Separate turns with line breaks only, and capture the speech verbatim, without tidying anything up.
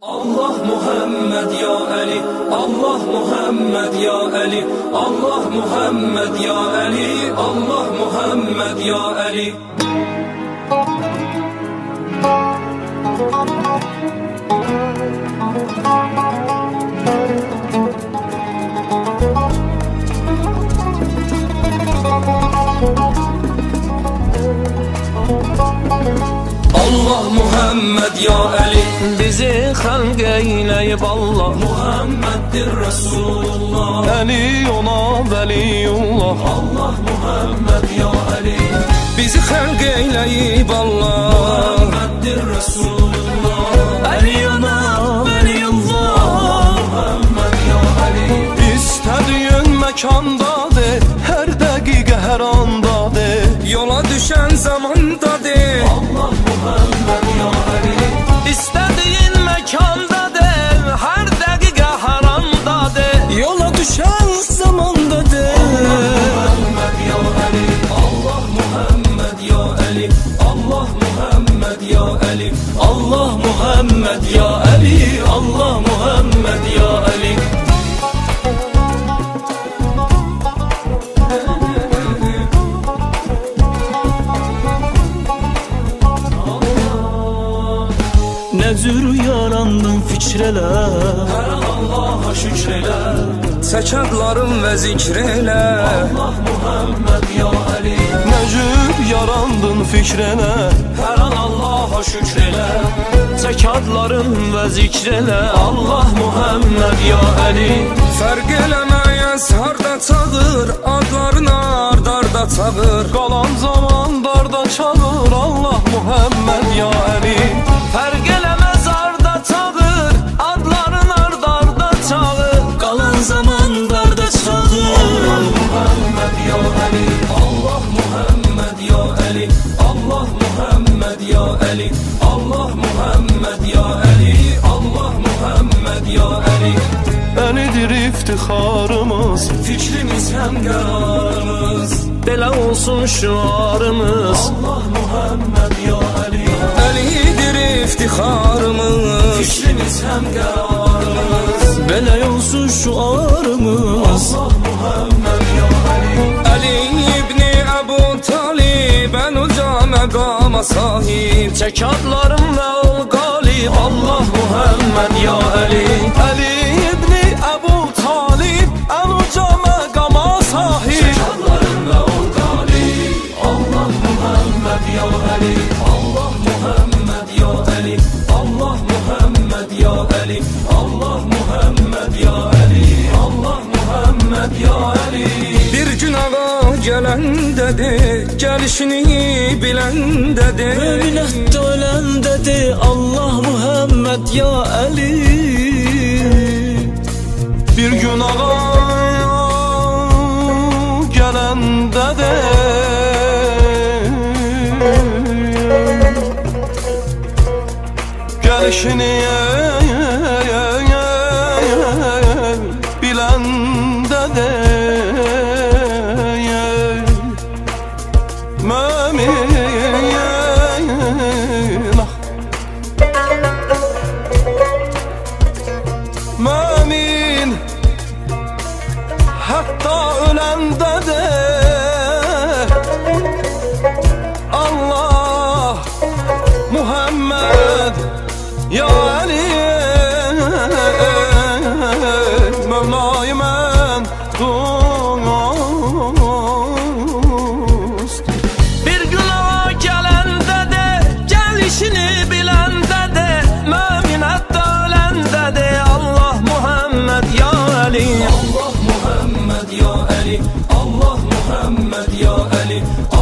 Allah Muhammed ya Ali, Allah Muhammed ya Ali, Allah Muhammed ya Ali, Allah Muhammed ya Ali. Allah Muhammed ya Ali,
bizi xalq eyləyib Allah.
Muhammeddir Resulullah,
Əli ona vəliyullah.
Allah Muhammed ya Ali,
bizi xalq eyləyib Allah.
Muhammeddir Resulullah,
Əli ona vəliyullah.
Muhammed ya Ali,
İstədiyin məkandadır, hər dəqiqə hər andadır, yola düşən zamandadır.
Allah Muhammed ya Ali,
İstədiyin məkandadır, hər dəqiqə hər andadır, yola düşən zamandadır.
Muhammed ya Ali, Allah Muhammed ya Ali, Allah Muhammed ya Ali, Allah Muhammed ya Ali, Allah Muhammed ya Ali.
Nə cür yarandın fikr elə,
Hər an Allah'a şükr elə,
çəkədlərin və zikr elə.
Allah Muhammed ya Ali,
Nə cür yarandın fikr elə,
hər an Allah'a şükr elə,
çəkədlərin və zikr elə.
Allah Muhammed ya Ali,
Fərq eləməyəz harda çağır, adların ard-arda çağır, qalan zaman darda çağır. Allah Muhammed ya Ali, fərq eləməz harda çağır, adların ard-arda çağır, qalan zaman darda çağır.
Muhammed ya Ali, Allah Muhammed ya Ali, Allah Muhammed ya Ali, Allah Muhammed ya Ali, Allah Muhammed ya Ali.
Əlidir iftixarımız,
Fikrimiz həm qərarımız,
belə olsun şüarımız.
Allah Muhammed ya Ali,
Əlidir iftixarımız,
fikrimiz həm qərarımız,
belə olsun şüarımız.
Allah Muhammed ya Ali,
Əli ibn Əbu Talib ən uca məqama sahib, çəkadlarım və ol qalib. Allah Muhammed ya Ali, Əli ibn Əbu Talib ən uca məqama sahib.
Şadlarında ol galib, Allah Muhammed ya Ali, Allah Muhammed ya Ali, Allah Muhammed ya Ali, Allah Muhammed ya Ali, Allah Muhammed ya Ali.
Bir gün ağa gələndədir, gəlişini biləndədir,
Möminətdə öləndədir Allah Muhammed ya Ali.
bir gün ağa gələndədir, gəlişini biləndədir. Mömin Mömin hətta öləndə də Allah Muhammed ya Ali, Mevla-i mən dost.
Bir gün ağa gələndə də, gəlişini biləndə də, möminətdə öləndə də Allah Muhammed ya Ali.
Allah Muhammed ya Ali, Allah Muhammed ya Ali,